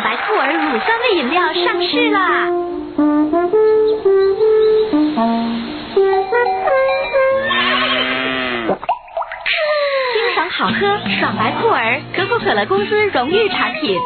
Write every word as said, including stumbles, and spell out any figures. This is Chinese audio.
白兔儿乳酸味饮料上市啦！清爽好喝，爽白兔儿，可口可乐公司荣誉产品。